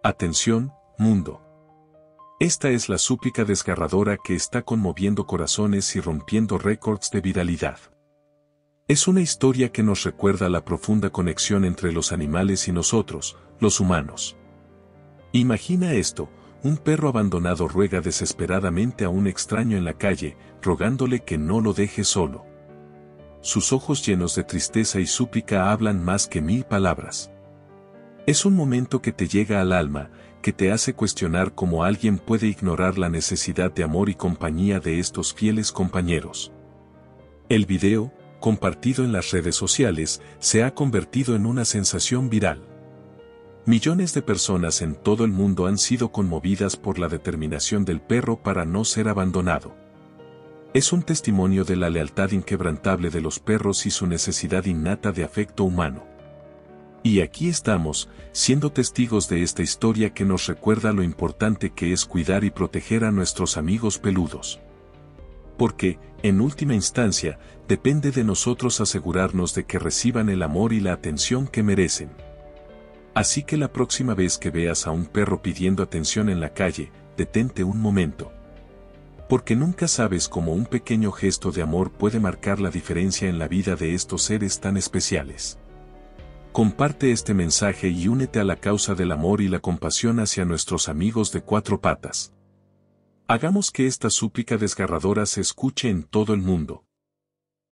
Atención, mundo. Esta es la súplica desgarradora que está conmoviendo corazones y rompiendo récords de viralidad. Es una historia que nos recuerda la profunda conexión entre los animales y nosotros, los humanos. Imagina esto, un perro abandonado ruega desesperadamente a un extraño en la calle, rogándole que no lo deje solo. Sus ojos llenos de tristeza y súplica hablan más que 1000 palabras. Es un momento que te llega al alma, que te hace cuestionar cómo alguien puede ignorar la necesidad de amor y compañía de estos fieles compañeros. El video, compartido en las redes sociales, se ha convertido en una sensación viral. Millones de personas en todo el mundo han sido conmovidas por la determinación del perro para no ser abandonado. Es un testimonio de la lealtad inquebrantable de los perros y su necesidad innata de afecto humano. Y aquí estamos, siendo testigos de esta historia que nos recuerda lo importante que es cuidar y proteger a nuestros amigos peludos. Porque, en última instancia, depende de nosotros asegurarnos de que reciban el amor y la atención que merecen. Así que la próxima vez que veas a un perro pidiendo atención en la calle, detente un momento. Porque nunca sabes cómo un pequeño gesto de amor puede marcar la diferencia en la vida de estos seres tan especiales. Comparte este mensaje y únete a la causa del amor y la compasión hacia nuestros amigos de cuatro patas. Hagamos que esta súplica desgarradora se escuche en todo el mundo.